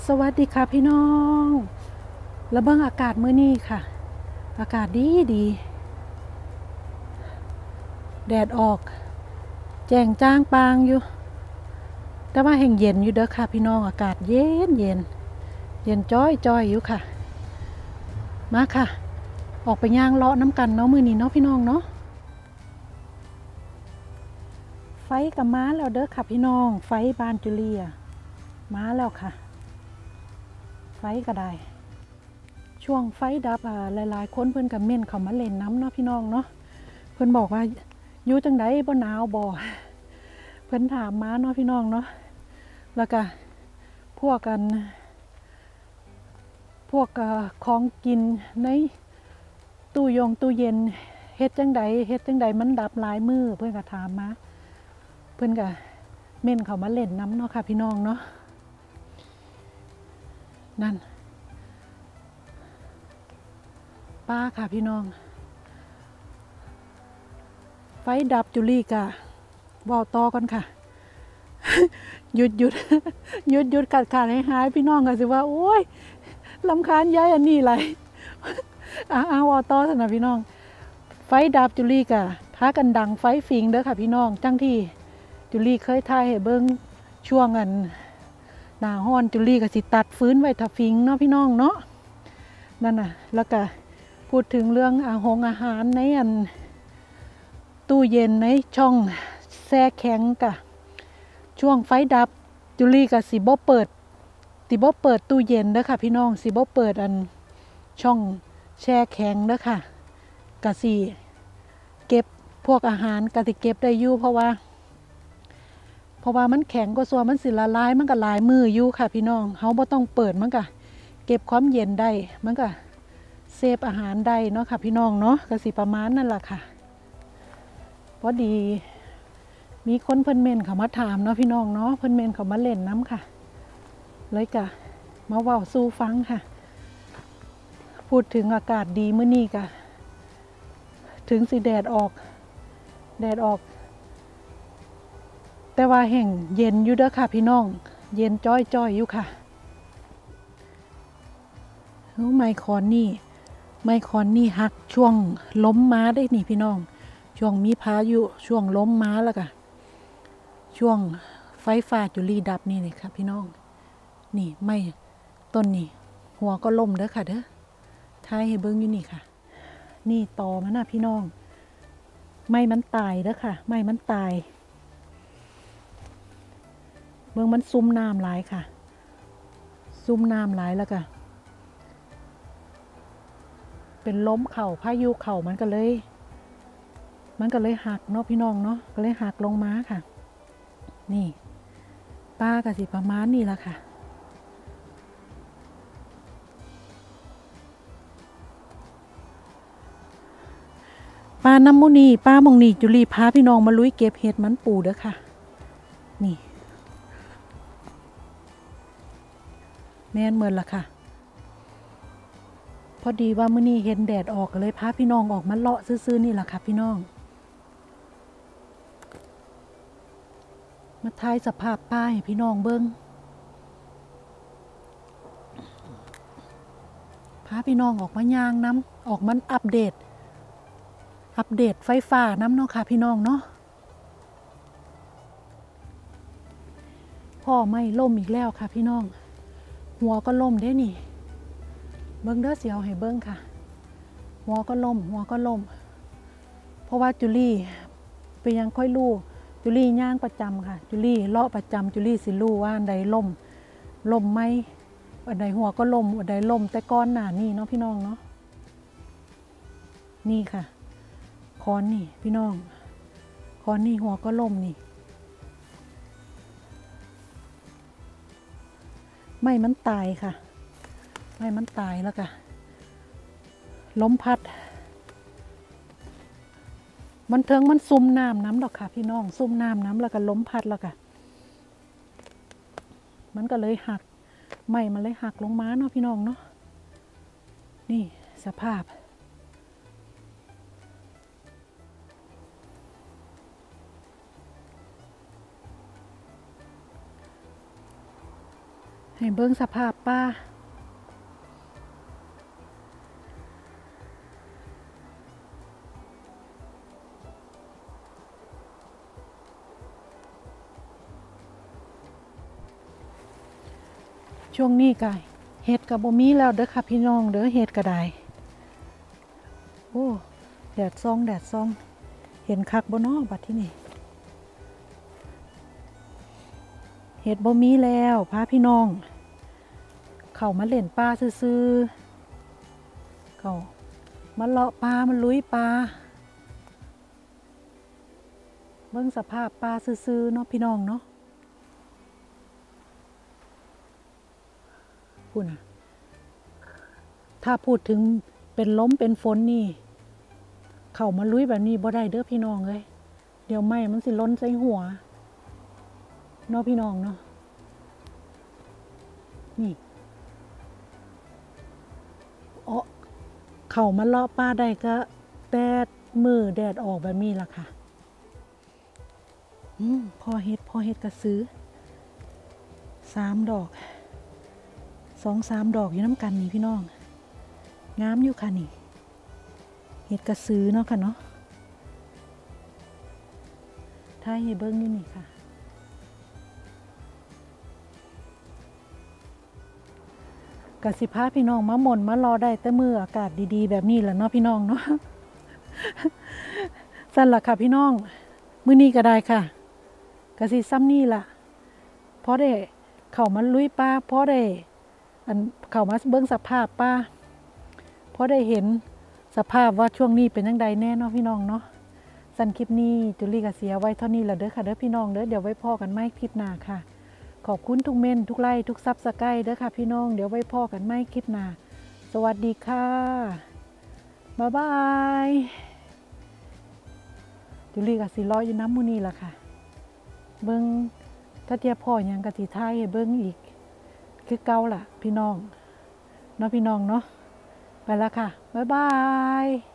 สวัสดีค่ะพี่น้องระเบิงอากาศมื้อนี้ค่ะอากาศดีแดดออกแจ้งจ้างปางอยู่แต่ว่าแห่งเย็นอยู่เด้อค่ะพี่น้องอากาศเย็นจ้อยอยู่ค่ะมาค่ะออกไปย่างเลาะน้ำกันเนาะมื้อนี้เนาะพี่น้องเนาะไฟกับม้าแล้วเด้อค่ะพี่น้องไฟบ้านจุเลียม้าแล้วค่ะไฟก็ได้ช่วงไฟดับหลายๆคนเพิ่นกับเม่นเขามาเล่นน้ำเนาะพี่น้องเนาะเพิ่นบอกว่าอยู่จังไดบ่หนาวบ่เพิ่นถามมาเนาะพี่น้องเนาะแล้วก็พวกของกินในตู้เย็นเฮ็ดจังไดมันดับหลายมื้อเพิ่นก็ถามมาเพิ่นก็เม่นเขามาเล่นน้ำเนาะค่ะพี่น้องเนาะนั่นป้าค่ะพี่น้องไฟดับจุลีกะว่าวต่อกันค่ะหยุดขาดหายพี่น้องกันสิว่าโอ้ยลำคาญย้ายอันนี้ไรว่าวต่อสนะพี่น้องไฟดับจุลีกะพากันดังไฟฟิงเด้อค่ะพี่น้องจังที่จุลีเคยถ่ายให้เบิ่งช่วงหน้าฮ้อนจุลีก็สิตัดฟื้นไว้ถ้าฟิงเนาะพี่น้องเนาะนั่นน่ะแล้วก็พูดถึงเรื่องอาหารในตู้เย็นในช่องแช่แข็งกะช่วงไฟดับจุลีกับสิบ่เปิดตู้เย็นเด้อค่ะพี่น้องสิบ่เปิดช่องแช่แข็งเด้อค่ะกะสิเก็บพวกอาหารกะสิเก็บได้อยู่เพราะว่ามันแข็งก็ส่วนมันสิละลายมันก็หลายมืออยู่ค่ะพี่น้องเฮาบ่ต้องเปิดมันก็เก็บความเย็นได้มันก็เซฟอาหารได้เนาะค่ะพี่น้องเนาะก็สิประมาณนั่นล่ะค่ะพอดีมีคนเพิ่นเมนเขามาถามเนาะพี่น้องเนาะเพิ่นเมนเขามาเล่นน้ำค่ะเลยกะมาเว้าสู่ฟังค่ะพูดถึงอากาศดีมื้อนี้กะถึงสิแดดออกแต่ว่าแห่งเย็นอยู่เด้อค่ะพี่น้องเย็นจ้อยอยู่ค่ะไมคอนนี่หักช่วงล้มม้าได้นี่พี่น้องช่วงมีพายุช่วงล้มม้าแล้วก็ช่วงไฟฟ้าจุลีดับนี่เลยค่ะพี่น้องนี่ไม่ต้นนี่หัวก็ล่มเด้อค่ะเด้อท้ายให้เบิ้งอยู่นี่ค่ะนี่ต่อมันนะพี่น้องไม่มันตายเด้อค่ะไม่มันตายเบิ้งมันซุ่มน้ำหลายค่ะซุ่มน้ำหลายแล้วก็เป็นล้มเข่าพายุเข่ามันก็เลยหักเนาะพี่น้องเนาะก็เลยหักลงมาค่ะนี่ป้ากะสิประมาณนี้ละค่ะป้าน้ำมูนีป้ามองนีจุลีพาพี่น้องมาลุยเก็บเห็ดมันปูเด้อค่ะนี่แม่นเหมือนละค่ะพอดีว่ามื้อนี้เห็นแดดออกเลยพาพี่น้องออกมาเลาะซื้อๆนี่แหละค่ะพี่น้องมาทายสภาพป้าให้พี่น้องเบิ้งพาพี่น้องออกมาย่างน้ำออกมันอัปเดตไฟฟ้าน้ำเนาะค่ะพี่น้องเนาะพ่อไม่ล่มอีกแล้วค่ะพี่น้องหัวก็ล่มได้นี่เบิ้งเด้อเสียวให้เบิ้งค่ะหัวก็ล่มเพราะว่าจุลี่ไปยังค่อยรู้จุลี่ย่างประจำค่ะจุลี่เลาะประจำจุลี่สิรู้ว่าอันใดล่มไหมอันใดหัวก็ล่มอันใดล่มแต่ก้อนหนานี่เนาะพี่น้องเนาะนี่ค่ะคอนนี่พี่น้องคอนนี่หัวก็ล่มนี่ไม่มันตายค่ะไม่มันตายแล้วก็ล้มพัดมันเทิงมันซุ่มน้ำดอกค่ะพี่น้องซุ่มน้ำแล้วก็ล้มพัดแล้วก็มันก็เลยหักไม่มันเลยหักลงมาเนาะพี่น้องเนาะนี่สภาพใให้เบิ่งสภาพป่าช่วงนี้ก็เห็ดกับบ่มีแล้วเด้อค่ะพี่น้องเด้อเห็ดก็ได้โอ้แดดซองเห็นคักบ่น้อบัดที่นี่เห็ดบ่มีแล้วพาพี่น้องเข้ามาเล่นป่าซื่อๆเข้ามาเลาะป่ามาลุยป่าเบิ่งสภาพป่าซื่อๆเนาะพี่น้องเนาะพูดนะถ้าพูดถึงเป็นลมเป็นฝนนี่เข้ามาลุยแบบนี้บ่ได้เด้อพี่น้องเลยเดี๋ยวไม้มันสิล้นใส่หัวเนาะพี่น้องเนาะนี่เข้ามาเลาะป่าได้ก็แดดมือแดดออกแบบนี้ล่ะค่ะพอเฮ็ดก็ซื้อ3 ดอก2-3 ดอกอยู่น้ำกันนี่พี่น้องงามอยู่ค่ะนี่เฮ็ดกระซื้อเนาะค่ะเนาะถ้าให้เบิ้งนี่ค่ะกสิพาพี่น้องมาหม่นมารอได้แต่มืออากาศดีๆแบบนี้แหละเนาะพี่น้องเนาะสั่นล่ะค่ะพี่น้องมื้อนี้ก็ได้ค่ะกสิซ้ำนี่ล่ะพอได้เข้ามาลุยป่าพอได้เข้ามาเบิ่งสภาพป่าพอได้เห็นสภาพว่าช่วงนี้เป็นจังใดแน่เนาะพี่น้องเนาะสั้นคลิปนี้จุลี่ก็เสียไว้เท่านี้แล้วเด้อค่ะเด้อพี่น้องเด้อเดี๋ยวไว้พ่อกันใหม่คลิปหน้าค่ะขอบคุณทุกเม่นทุกไลค์ทุกซับสไครบ์เด้อค่ะพี่น้องเดี๋ยวไว้พ่อกันใหม่คลิปหน้าสวัสดีค่ะบ๊ายบายจุลี่ก็สิรออยู่น้ำมื้อนี้ล่ะค่ะเบิ่งถ้าเทียบพ่อหยังก็สิถ่ายให้เบิ่งอีกคือเก่าล่ะพี่น้องเนาะพี่น้องเนาะไปแล้วค่ะบ๊ายบาย